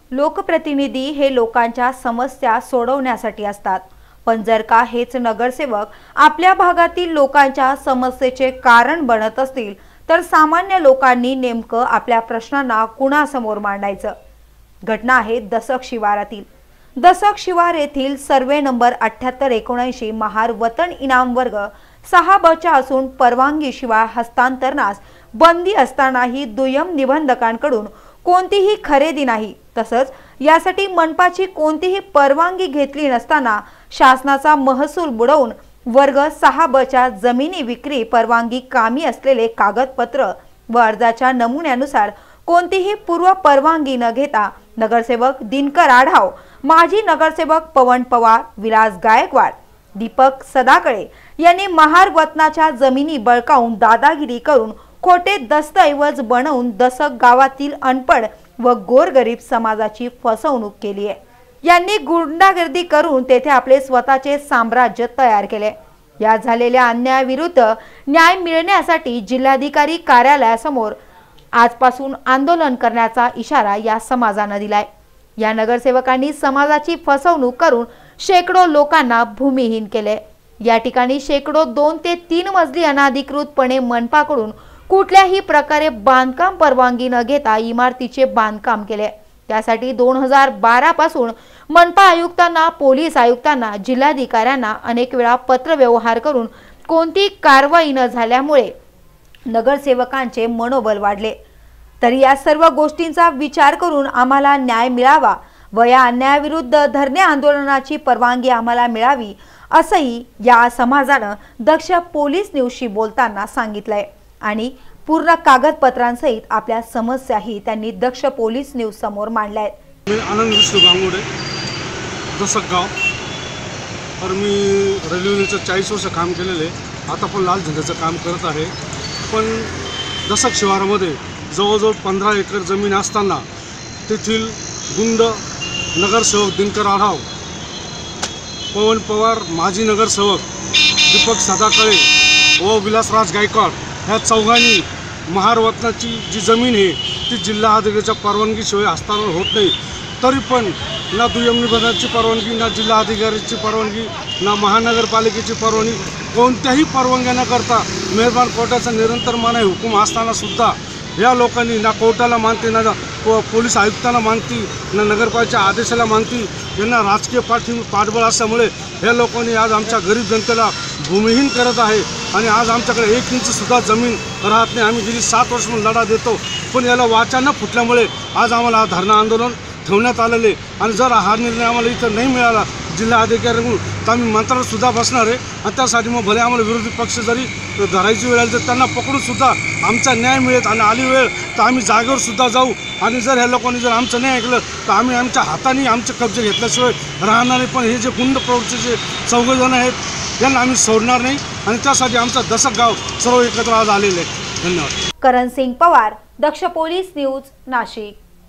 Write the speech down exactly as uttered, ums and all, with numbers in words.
लोकप्रतिनिधी हे लोकांच्या समस्या सोडवण्यासाठी असतात, पण जर का हेच नगरसेवक आपल्या भागातील लोकांच्या समस्येचे कारण बनत असतील तर सामान्य लोकांनी नेमकं आपल्या प्रश्नांना कुणासमोर मांडायचं। घटना आहे दसक शिवारातील। दसक शिवार येथील सर्वे नंबर अठ्ठ्याहत्तर एकोणऐंशी महार वतन इनाम वर्ग सहा बचा असून परवानगी शिवाय हस्तांतरणास बंदी असतानाही दुय्यम निबंधकांकडून कोणतीही खरेदी नाही, तसंच यासाठी मनपाची कोणतीही परवानगी घेतली नसताना शासनाचा महसूल बुडवून वर्ग सहा बच्या जमिनी विक्री परवानगी कामी असलेले कागदपत्र व अर्जाच्या नमुन्यानुसार कोणतीही पूर्व परवानगी न घेता नगरसेवक दिनकर आढाव, माजी नगरसेवक पवन पवार, विलास गायकवाड, दीपक सदाकळे यांनी महार वतनाच्या जमिनी बळकावून दादागिरी करून खोटे दस्तऐवज बनवून दसक गावातील अनपढ व गोरगरीब समाजाची फसवणूक केली आहे। यांनी गुंडागर्दी करून तेथे आपले स्वतःचे साम्राज्य तयार केले। या झालेल्या अन्यायाविरुद्ध न्याय मिळण्यासाठी जिल्हाधिकारी कार्यालयासमोर आजपासून आंदोलन करण्याचा इशारा या समाजाने दिलाय। या नगरसेवकांनी समाजाची फसवणूक करून शेकडो लोकांना भूमिहीन केले। या ठिकाणी शेकडो दोन ते तीन मजली अनाधिकृतपणे मनपाकडून कुठल्याही प्रकारे बांधकाम परवानगी न घेता इमारतीचे बांधकाम केले। त्यासाठी दोन हजार बारा पासून मनपा आयुक्तांना, पोलीस आयुक्तांना, जिल्हाधिकाऱ्यांना अनेक वेळा पत्र व्यवहार करून कोणती कारवाई न झाल्यामुळे नगरसेवकांचे मनोबल वाढले। तरी या सर्व गोष्टींचा विचार करून आम्हाला न्याय मिळावा व या अन्यायाविरुद्ध धरणे आंदोलनाची परवानगी आम्हाला मिळावी असंही या समाजानं दक्ष पोलीस न्यूजशी बोलताना सांगितलंय आणि पूर्ण कागदपत्रांसहित आपल्या समस्याही त्यांनी दक्ष पोलीस न्यूज समोर मांडल्या आहेत। मी आनंद विष्णू गांगुडे, दसक गाव, तर मी रेल्वेचं चाळीस वर्ष काम केलेले, आता पण लाल झेंड्याचं काम करत आहे। पण दसक शिवारामध्ये जवळजवळ पंधरा एकर जमीन असताना तेथील गुंड नगरसेवक दिनकर आढाव, पवन पवार माजी नगरसेवक, दीपक सदाकळे व विलासराज गायकवाड ह्या चौघांनी महार वतनाची जी जमीन आहे ती जिल्हा अधिकाऱ्याच्या परवानगीशिवाय हस्तांतरण होत नाही। तरी पण ना दुय्यम निबंधकाची परवानगी, ना जिल्हा अधिकाऱ्याची परवानगी, ना महानगरपालिकेची परवानगी, कोणत्याही परवानग्या न करता मेहरबान कोर्टाचा निरंतर मनाई हुकूम असताना सुद्धा या लोकांनी ना कोर्टाला मानते, ना पोलीस आयुक्तांना मानती, ना नगरपालिकेच्या आदेशाला मानती। यांना राजकीय पाठी पाठबळ असल्यामुळे या लोकांनी आज आमच्या गरीब जनतेला भूमिहीन करत आहे आणि आज आमच्याकडे एक इंच सुद्धा जमीन राहत नाही। आम्ही गेली सात वर्ष म्हणून लढा देतो, पण याला वाचा न फुटल्यामुळे आज आम्हाला हा धरणं आंदोलन ठेवण्यात आलेले आणि जर हा निर्णय आम्हाला इथं नाही मिळाला जिल्हा अधिकाऱ्यांकडून तर आम्ही मंत्रालयात सुद्धा बसणार आहे आणि त्यासाठी मग भले आम्हाला विरोधी पक्ष जरी धरायची वेळ आली तर त्यांना पकडून सुद्धा आमचा न्याय मिळेल आणि आली वेळ तर आम्ही जागेवर सुद्धा जाऊ आणि जर ह्या लोकांनी जर आमचं नाही ऐकलं तर आम्ही आमच्या हाताने आमचे कब्जे घेतल्याशिवाय राहणार नाही। पण हे जे गुंड प्रवृत्तीचे जे चौघजण आहेत यांना आम्ही सोडणार नाही आणि त्यासाठी आमचा दसक गाव सर्व एकत्र आज आलेले आहे। धन्यवाद। Karan Singh Pawar, Daksh police news, Nashik.